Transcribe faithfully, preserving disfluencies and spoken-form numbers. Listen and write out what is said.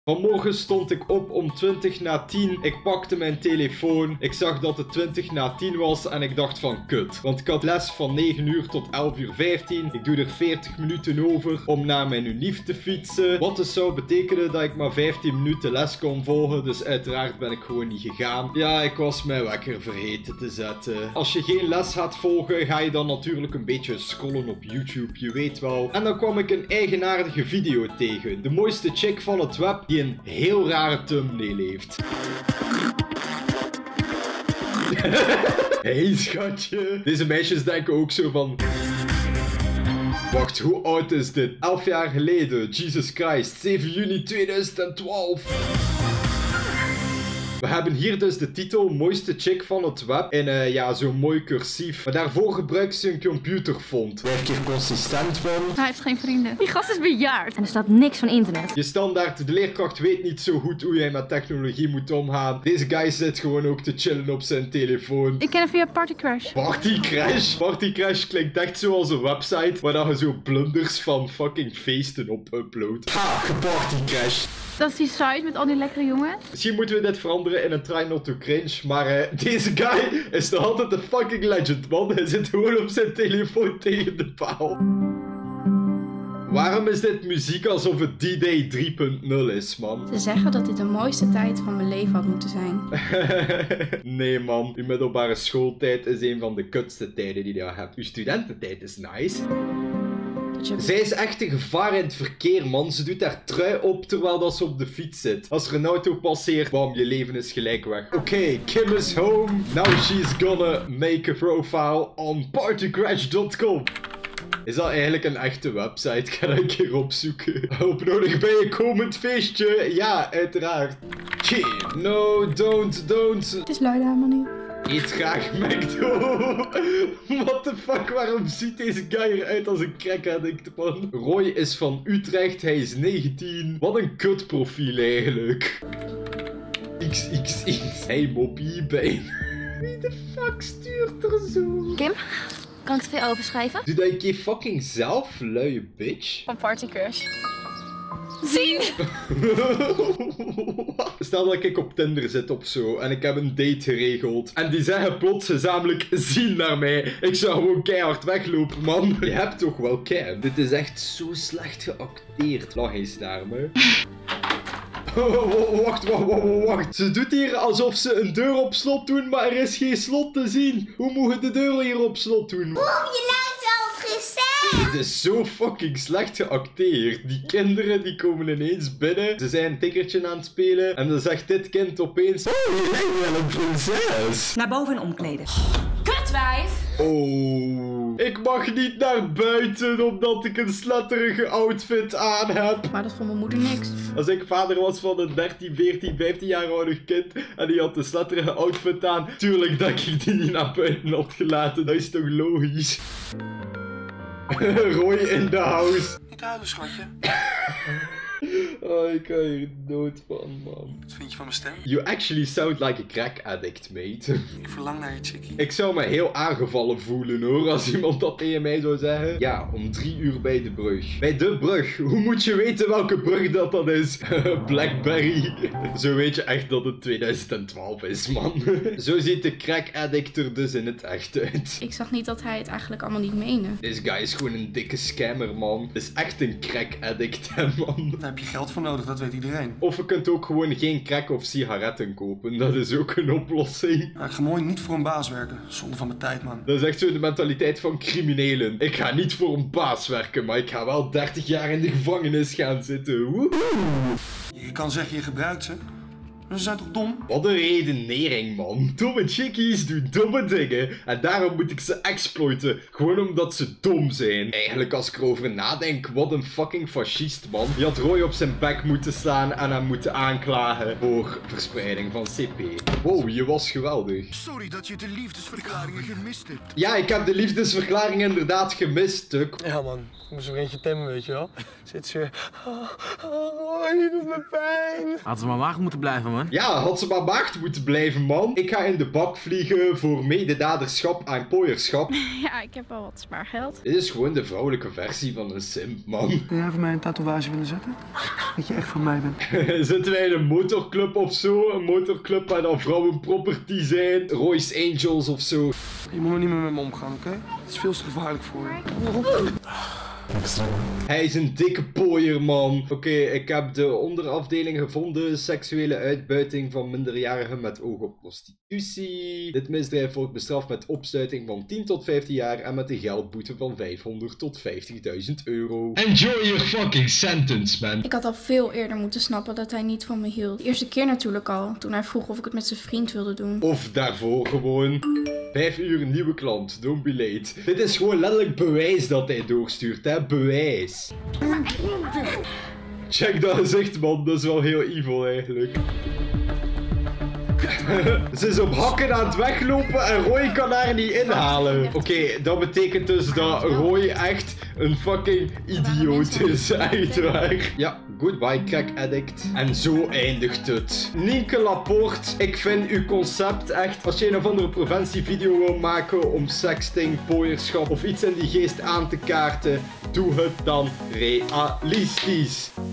Vanmorgen stond ik op om twintig na tien. Ik pakte mijn telefoon. Ik zag dat het twintig na tien was en ik dacht van kut. Want ik had les van negen uur tot elf uur vijftien. Ik doe er veertig minuten over om naar mijn unief te fietsen. Wat dus zou betekenen dat ik maar vijftien minuten les kon volgen. Dus uiteraard ben ik gewoon niet gegaan. Ja, ik was mijn wekker vergeten te zetten. Als je geen les gaat volgen, ga je dan natuurlijk een beetje scrollen op YouTube. Je weet wel. En dan kwam ik een eigenaardige video tegen. De mooiste chick van het web die een heel rare thumbnail heeft. Hey schatje. Deze meisjes denken ook zo van... Wacht, hoe oud is dit? elf jaar geleden. Jesus Christ. zeven juni tweeduizend twaalf. We hebben hier dus de titel mooiste chick van het web in uh, ja, zo'n mooi cursief. Maar daarvoor gebruikt ze een computerfont. Waar ik hier consistent van. Hij heeft geen vrienden. Die gast is bejaard. En er staat niks van internet. Je standaard, de leerkracht weet niet zo goed hoe jij met technologie moet omgaan. Deze guy zit gewoon ook te chillen op zijn telefoon. Ik ken hem via Party Crash. Party Crash? Party Crash klinkt echt zoals een website waar dat je zo blunders van fucking feesten op uploadt. Ha, geparty Crash. Dat is die site met al die lekkere jongens. Misschien moeten we dit veranderen in een try not to cringe. Maar uh, deze guy is nog altijd een fucking legend, man. Hij zit gewoon op zijn telefoon tegen de paal. Waarom is dit muziek alsof het D-Day drie punt nul is, man? Ze zeggen dat dit de mooiste tijd van mijn leven had moeten zijn. Nee, man. Uw middelbare schooltijd is een van de kutste tijden die je hebt. Uw studententijd is nice. Zij is echt een gevaar in het verkeer, man. Ze doet haar trui op terwijl dat ze op de fiets zit. Als er een auto passeert, bam, je leven is gelijk weg. Oké, okay, Kim is home. Now she's gonna make a profile on partycrash dot com. Is dat eigenlijk een echte website? Ik ga dat een keer opzoeken. Hulp nodig bij een komend feestje? Ja, uiteraard. Kim, no, don't, don't. Het is lui helemaal niet. Eet graag McDo. What the fuck, waarom ziet deze guy eruit als een crack addict, man? Roy is van Utrecht, hij is negentien. Wat een kut profiel eigenlijk. X X X. Hey moppie, bij. Wie de fuck stuurt er zo? Kim, kan ik het veel overschrijven? Doe dat een keer fucking zelf, luie bitch. Van Party Crash. Zien! Stel dat ik op Tinder zit of zo en ik heb een date geregeld. En die zeggen plots gezamenlijk zien naar mij. Ik zou gewoon keihard weglopen, man. Je hebt toch wel cam? Dit is echt zo slecht geacteerd. Lach eens naar me. Wacht, wacht, wacht, wacht. Ze doet hier alsof ze een deur op slot doen, maar er is geen slot te zien. Hoe moet je de deur hier op slot doen? Boem, je lijkt wel gezegd. Het is zo fucking slecht geacteerd. Die kinderen die komen ineens binnen. Ze zijn een tikkertje aan het spelen. En dan zegt dit kind opeens... Oh, je lijkt wel een prinses. Naar boven en omkleden. Kutwijf! Oh. Ik mag niet naar buiten omdat ik een sletterige outfit aan heb. Maar dat vond mijn moeder niks. Als ik vader was van een dertien, veertien, vijftien jaar ouder kind en die had een sletterige outfit aan, tuurlijk dat ik die niet naar buiten had gelaten. Dat is toch logisch? Roy in the house. Niet huilen, schatje. Oh, ik kan hier dood van, man. Wat vind je van mijn stem? You actually sound like a crack addict, mate. Ik verlang naar je chickie. Ik zou me heel aangevallen voelen, hoor, als iemand dat tegen mij zou zeggen. Ja, om drie uur bij de brug. Bij de brug. Hoe moet je weten welke brug dat dat is? Blackberry. Zo weet je echt dat het tweeduizend twaalf is, man. Zo ziet de crack addict er dus in het echt uit. Ik zag niet dat hij het eigenlijk allemaal niet meende. Deze guy is gewoon een dikke scammer, man. Het is echt een crack addict, hè, man. Daar heb je geld voor nodig, dat weet iedereen. Of je kunt ook gewoon geen crack of sigaretten kopen. Dat is ook een oplossing. Nou, ik ga mooi niet voor een baas werken. Zonde van mijn tijd, man. Dat is echt zo de mentaliteit van criminelen. Ik ga niet voor een baas werken, maar ik ga wel dertig jaar in de gevangenis gaan zitten. Woehoe. Je kan zeggen je gebruikt ze. Maar ze zijn toch dom? Wat een redenering, man. Domme chickies doen domme dingen. En daarom moet ik ze exploiten. Gewoon omdat ze dom zijn. Eigenlijk, als ik erover nadenk, wat een fucking fascist, man. Die had Roy op zijn bek moeten slaan en hem moeten aanklagen voor verspreiding van C P. Wow, je was geweldig. Sorry dat je de liefdesverklaringen gemist hebt. Ja, ik heb de liefdesverklaring inderdaad gemist, Tuk. Ja, man. Ik moest er eentje temmen, weet je wel. Zit ze... Oh, oh, je doet me pijn. Had ze maar wagen moeten blijven, man. man. Ja, had ze maar maagd moeten blijven, man. Ik ga in de bak vliegen voor mededaderschap en pooierschap. Ja, ik heb wel wat spaargeld. Dit is gewoon de vrouwelijke versie van een simp, man. Kun jij voor mij een tatoeage willen zetten? Dat je echt van mij bent. Zitten wij in een motorclub of zo? Een motorclub waar dan vrouwen property zijn? Royce Angels of zo? Je moet maar niet meer met me omgaan, oké? Okay? Het is veel te gevaarlijk voor je. Hij is een dikke pooier, man. Oké, okay, ik heb de onderafdeling gevonden. Seksuele uitbuiting van minderjarigen met oog op prostitutie. Dit misdrijf wordt bestraft met opsluiting van tien tot vijftien jaar en met een geldboete van vijfhonderd tot vijftigduizend euro. Enjoy your fucking sentence, man. Ik had al veel eerder moeten snappen dat hij niet van me hield. De eerste keer natuurlijk al, toen hij vroeg of ik het met zijn vriend wilde doen. Of daarvoor gewoon. Vijf uur nieuwe klant, don't be late. Dit is gewoon letterlijk bewijs dat hij doorstuurt, hè? Bewijs. Check dat gezicht, man. Dat is wel heel evil, eigenlijk. Ze is op hakken aan het weglopen en Roy kan haar niet inhalen. Oké, okay, dat betekent dus dat Roy echt een fucking idioot is. Echt waar. Ja, goodbye crack addict. En zo eindigt het. Nienke Laporte, ik vind uw concept echt... Als je een of andere preventievideo wil maken om sexting, pooierschap of iets in die geest aan te kaarten, doe het dan realistisch.